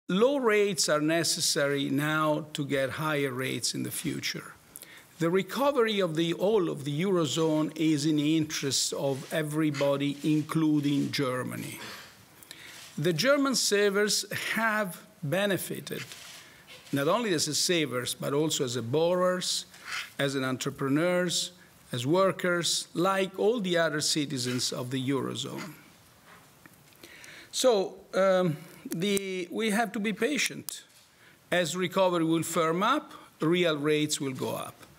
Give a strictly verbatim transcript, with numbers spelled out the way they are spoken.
low rates are necessary now to get higher rates in the future. The recovery of the whole of the Eurozone is in the interest of everybody, including Germany. The German savers have benefited, not only as a savers, but also as a borrowers, as an entrepreneurs, as workers, like all the other citizens of the Eurozone. So um, the, we have to be patient. As recovery will firm up, real rates will go up.